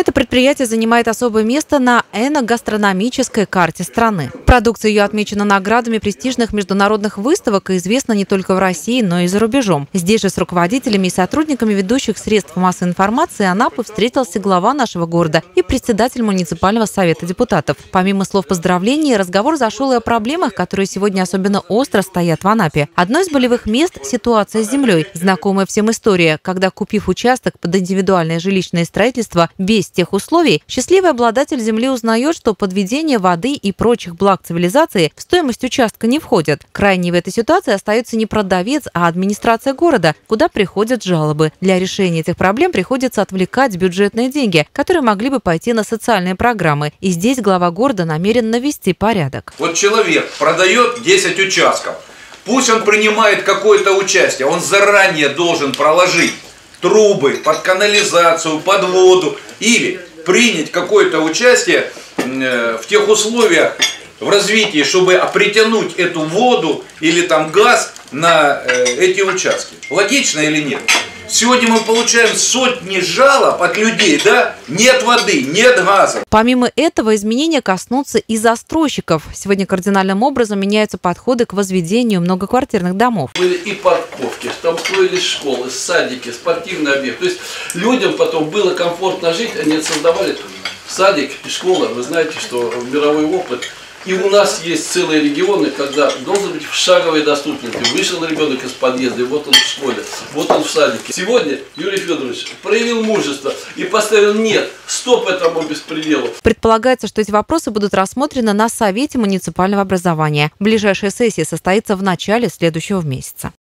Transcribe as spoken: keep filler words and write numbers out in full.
Это предприятие занимает особое место на эногастрономической карте страны. Продукция ее отмечена наградами престижных международных выставок и известна не только в России, но и за рубежом. Здесь же с руководителями и сотрудниками ведущих средств массовой информации Анапы встретился глава нашего города и председатель муниципального совета депутатов. Помимо слов поздравлений, разговор зашел и о проблемах, которые сегодня особенно остро стоят в Анапе. Одно из болевых мест – ситуация с землей. Знакомая всем история, когда, купив участок под индивидуальное жилищное строительство без тех условий, счастливый обладатель земли узнает, что подведение воды и прочих благ цивилизации в стоимость участка не входят. Крайней в этой ситуации остается не продавец, а администрация города, куда приходят жалобы. Для решения этих проблем приходится отвлекать бюджетные деньги, которые могли бы пойти на социальные программы. И здесь глава города намерен навести порядок. Вот человек продает десять участков. Пусть он принимает какое-то участие, он заранее должен проложить трубы под канализацию, под воду или принять какое-то участие в тех условиях в развитии, чтобы притянуть эту воду или там газ на эти участки. Логично или нет? Сегодня мы получаем сотни жалоб от людей, да? Нет воды, нет газа. Помимо этого, изменения коснутся и застройщиков. Сегодня кардинальным образом меняются подходы к возведению многоквартирных домов. Были и парковки, там строились школы, садики, спортивный объект. То есть людям потом было комфортно жить, они создавали садик и школа. Вы знаете, что мировой опыт. И у нас есть целые регионы, когда должен быть в шаговой доступности. Вышел ребенок из подъезда, и вот он в школе, вот он в садике. Сегодня Юрий Федорович проявил мужество и поставил нет, стоп этому беспределу. Предполагается, что эти вопросы будут рассмотрены на Совете муниципального образования. Ближайшая сессия состоится в начале следующего месяца.